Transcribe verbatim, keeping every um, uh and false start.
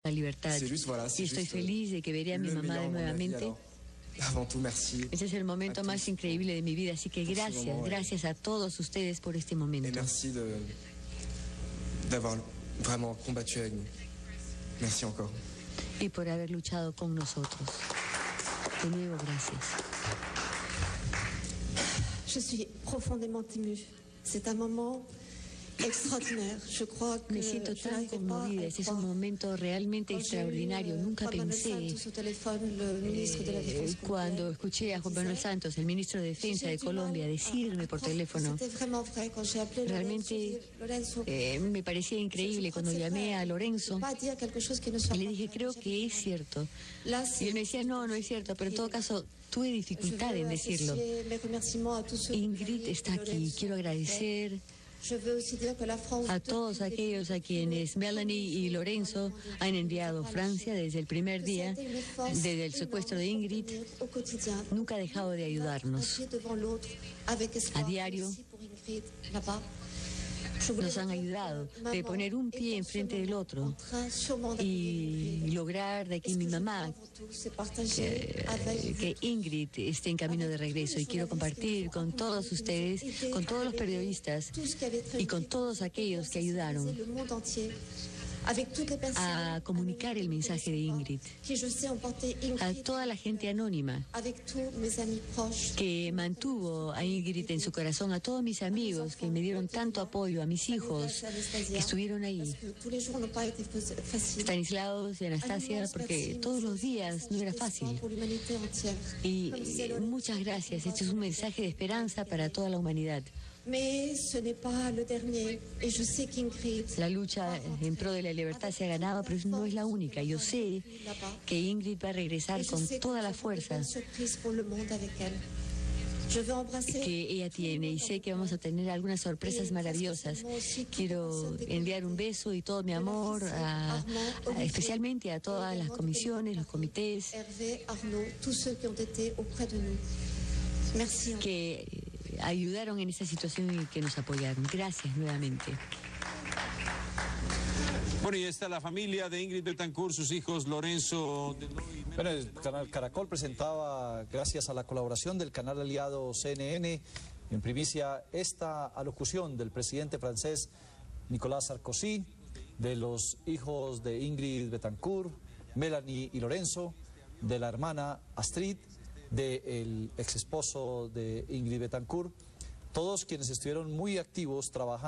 la libertad. Y estoy feliz de que veré a mi mamá nuevamente. Ese es el momento más increíble de mi vida, así que gracias, gracias a todos ustedes por este momento. Y por haber luchado con nosotros. De nuevo, gracias. Je suis profondément émue. C'est un moment extraordinaire. Je crois que me siento tan conmovida, ese es un momento realmente extraordinario. Nunca pensé, eh, cuando escuché a Juan Manuel Santos, el ministro de Defensa de Colombia, decirme por teléfono, realmente eh, me parecía increíble cuando llamé a Lorenzo y le dije, creo que es cierto. Y él me decía, no, no es cierto, pero en todo caso tuve dificultad en decirlo. Ingrid está aquí, quiero agradecer a todos aquellos a quienes Melanie y Lorenzo han enviado a Francia desde el primer día, desde el secuestro de Ingrid. Nunca ha dejado de ayudarnos. A diario nos han ayudado de poner un pie enfrente del otro y lograr de que mi mamá, que, que Ingrid esté en camino de regreso. Y quiero compartir con todos ustedes, con todos los periodistas y con todos aquellos que ayudaron a comunicar el mensaje de Ingrid, a toda la gente anónima que mantuvo a Ingrid en su corazón, a todos mis amigos que me dieron tanto apoyo, a mis hijos que estuvieron ahí, Stanislaus y Anastasia, porque todos los días no era fácil. Y muchas gracias, este es un mensaje de esperanza para toda la humanidad. La lucha en pro de la libertad se ha ganado, pero no es la única. Yo sé que Ingrid va a regresar con toda la fuerza que ella tiene y sé que vamos a tener algunas sorpresas maravillosas. Quiero enviar un beso y todo mi amor a, a, especialmente a todas las comisiones, los comités que ayudaron en esta situación y que nos apoyaron. Gracias nuevamente. Bueno, y está la familia de Ingrid Betancourt, sus hijos Lorenzo. Bueno, el canal Caracol presentaba, gracias a la colaboración del canal aliado C N N, en primicia esta alocución del presidente francés Nicolas Sarkozy, de los hijos de Ingrid Betancourt, Melanie y Lorenzo, de la hermana Astrid, del ex esposo de Ingrid Betancourt, todos quienes estuvieron muy activos trabajando